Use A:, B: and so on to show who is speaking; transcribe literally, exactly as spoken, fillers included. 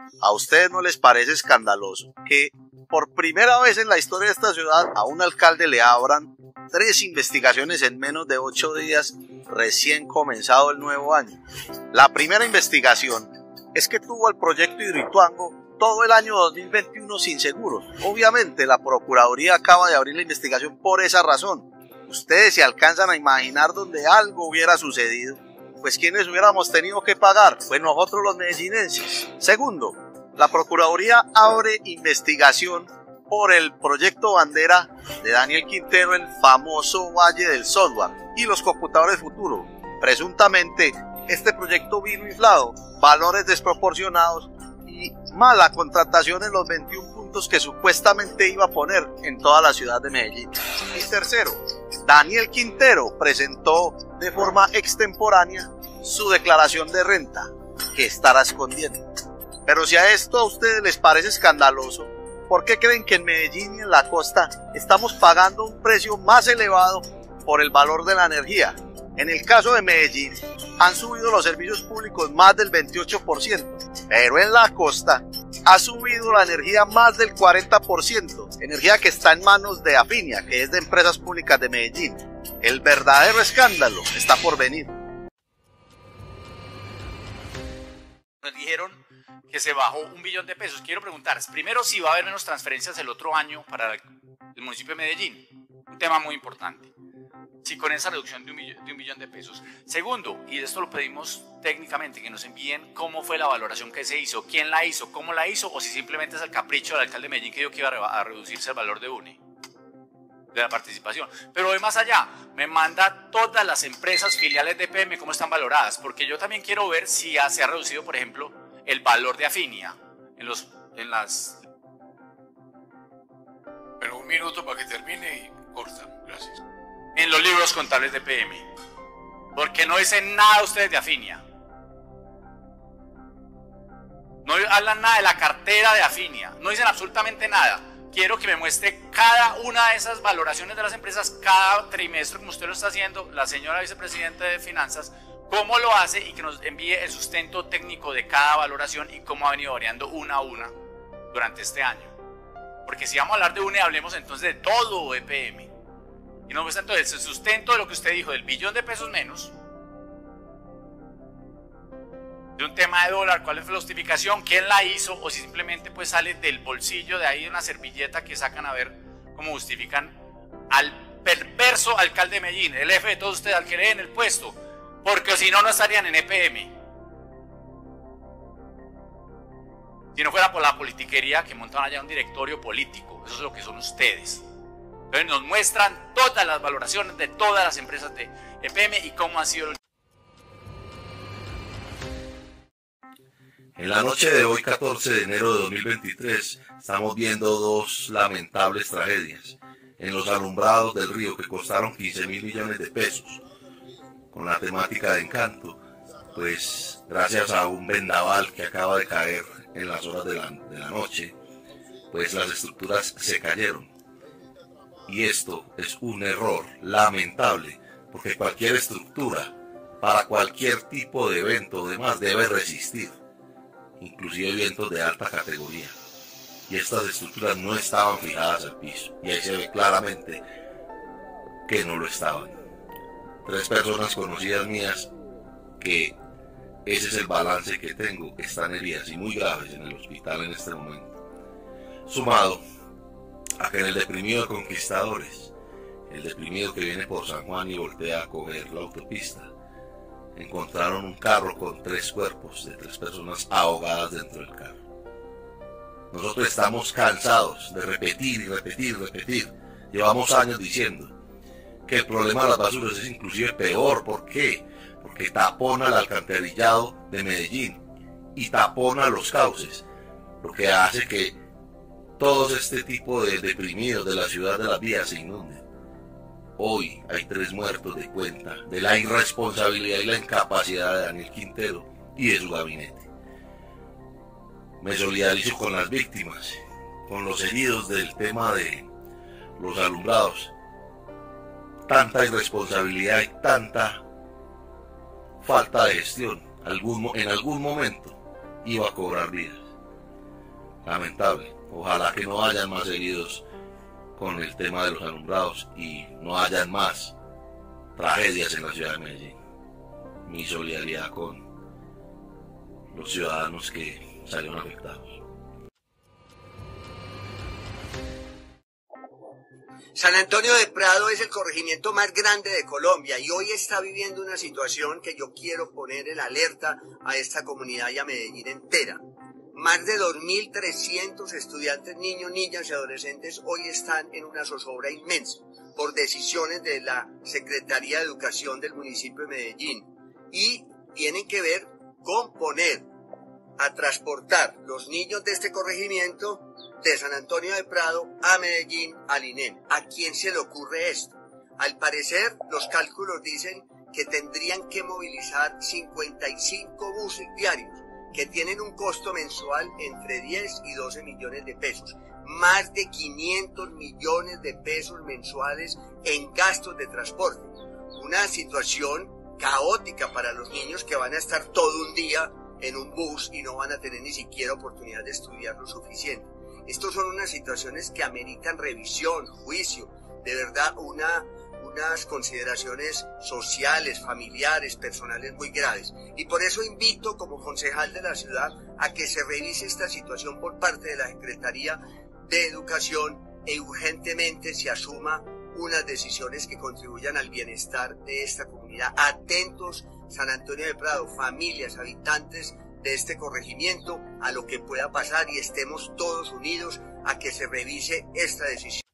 A: ¿A ustedes no les parece escandaloso que por primera vez en la historia de esta ciudad a un alcalde le abran tres investigaciones en menos de ocho días recién comenzado el nuevo año? La primera investigación es que tuvo el proyecto Hidroituango todo el año dos mil veintiuno sin seguros. Obviamente la Procuraduría acaba de abrir la investigación por esa razón. Ustedes se alcanzan a imaginar donde algo hubiera sucedido, pues ¿quiénes hubiéramos tenido que pagar? Pues nosotros los medellinenses. Segundo, la Procuraduría abre investigación por el proyecto bandera de Daniel Quintero, el famoso Valle del Software y los computadores futuros. Presuntamente este proyecto vino inflado, valores desproporcionados y mala contratación en los veintiún puntos que supuestamente iba a poner en toda la ciudad de Medellín. Y tercero, Daniel Quintero presentó de forma extemporánea su declaración de renta, que estará escondiendo. Pero si a esto a ustedes les parece escandaloso, ¿por qué creen que en Medellín y en la costa estamos pagando un precio más elevado por el valor de la energía? En el caso de Medellín, han subido los servicios públicos más del veintiocho por ciento, pero en la costa ha subido la energía más del cuarenta por ciento, energía que está en manos de Afinia, que es de Empresas Públicas de Medellín. El verdadero escándalo está por venir.
B: Nos dijeron que se bajó un billón de pesos. Quiero preguntar, primero, si va a haber menos transferencias el otro año para el municipio de Medellín. Un tema muy importante. Sí, con esa reducción de un, millón, de un billón de pesos. Segundo, y esto lo pedimos técnicamente, que nos envíen cómo fue la valoración que se hizo, quién la hizo, cómo la hizo, o si simplemente es el capricho del alcalde de Medellín que dijo que iba a reducirse el valor de UNE, de la participación. Pero voy más allá, me manda todas las empresas filiales de E P M cómo están valoradas, porque yo también quiero ver si ya se ha reducido, por ejemplo, el valor de Afinia en, los, en las...
C: Pero un minuto para que termine y corta, gracias.
B: En los libros contables de E P M, porque no dicen nada ustedes de Afinia, no hablan nada de la cartera de Afinia, no dicen absolutamente nada. Quiero que me muestre cada una de esas valoraciones de las empresas cada trimestre, como usted lo está haciendo, la señora vicepresidenta de Finanzas, cómo lo hace, y que nos envíe el sustento técnico de cada valoración y cómo ha venido variando una a una durante este año. Porque si vamos a hablar de UNE, hablemos entonces de todo E P M. Y nos muestra entonces el sustento de lo que usted dijo, del billón de pesos menos, de un tema de dólar, cuál es la justificación, quién la hizo, o si simplemente pues sale del bolsillo de ahí de una servilleta que sacan a ver cómo justifican al perverso alcalde de Medellín, el jefe de todos ustedes, al que le den el puesto, porque si no, no estarían en E P M. Si no fuera por la politiquería que montaron allá un directorio político, eso es lo que son ustedes. Entonces nos muestran todas las valoraciones de todas las empresas de E P M y cómo ha sido el...
D: En la noche de hoy, catorce de enero de dos mil veintitrés, estamos viendo dos lamentables tragedias en los alumbrados del río que costaron quince mil millones de pesos, con la temática de Encanto, pues gracias a un vendaval que acaba de caer en las horas de la, de la noche, pues las estructuras se cayeron. Y esto es un error lamentable, porque cualquier estructura, para cualquier tipo de evento o demás, debe resistir, inclusive vientos de alta categoría. Y estas estructuras no estaban fijadas al piso, y ahí se ve claramente que no lo estaban. Tres personas conocidas mías, que ese es el balance que tengo, están heridas y muy graves en el hospital en este momento. Sumado a que en el deprimido de Conquistadores, el deprimido que viene por San Juan y voltea a coger la autopista, encontraron un carro con tres cuerpos de tres personas ahogadas dentro del carro. Nosotros estamos cansados de repetir y repetir y repetir. Llevamos años diciendo que el problema de las basuras es inclusive peor. ¿Por qué? Porque tapona el alcantarillado de Medellín y tapona los cauces, lo que hace que todos este tipo de deprimidos de la ciudad de las vías se inunden. Hoy hay tres muertos de cuenta de la irresponsabilidad y la incapacidad de Daniel Quintero y de su gabinete. Me solidarizo con las víctimas, con los heridos del tema de los alumbrados. Tanta irresponsabilidad y tanta falta de gestión, algún, en algún momento iba a cobrar vidas. lamentable. Ojalá que no hayan más heridos con el tema de los alumbrados y no hayan más tragedias en la ciudad de Medellín. Mi solidaridad con los ciudadanos que salieron afectados.
E: San Antonio de Prado es el corregimiento más grande de Colombia y hoy está viviendo una situación que yo quiero poner en alerta a esta comunidad y a Medellín entera. Más de dos mil trescientos estudiantes, niños, niñas y adolescentes hoy están en una zozobra inmensa por decisiones de la Secretaría de Educación del municipio de Medellín y tienen que ver con poner a transportar los niños de este corregimiento de San Antonio de Prado a Medellín, al INEM. ¿A quién se le ocurre esto? Al parecer, los cálculos dicen que tendrían que movilizar cincuenta y cinco buses diarios, que tienen un costo mensual entre diez y doce millones de pesos. Más de quinientos millones de pesos mensuales en gastos de transporte. Una situación caótica para los niños que van a estar todo un día en un bus y no van a tener ni siquiera oportunidad de estudiar lo suficiente. Estos son unas situaciones que ameritan revisión, juicio, de verdad una, unas consideraciones sociales, familiares, personales muy graves. Y por eso invito como concejal de la ciudad a que se revise esta situación por parte de la Secretaría de Educación e urgentemente se asuma unas decisiones que contribuyan al bienestar de esta comunidad. Atentos, San Antonio de Prado, familias, habitantes de este corregimiento, a lo que pueda pasar y estemos todos unidos a que se revise esta decisión.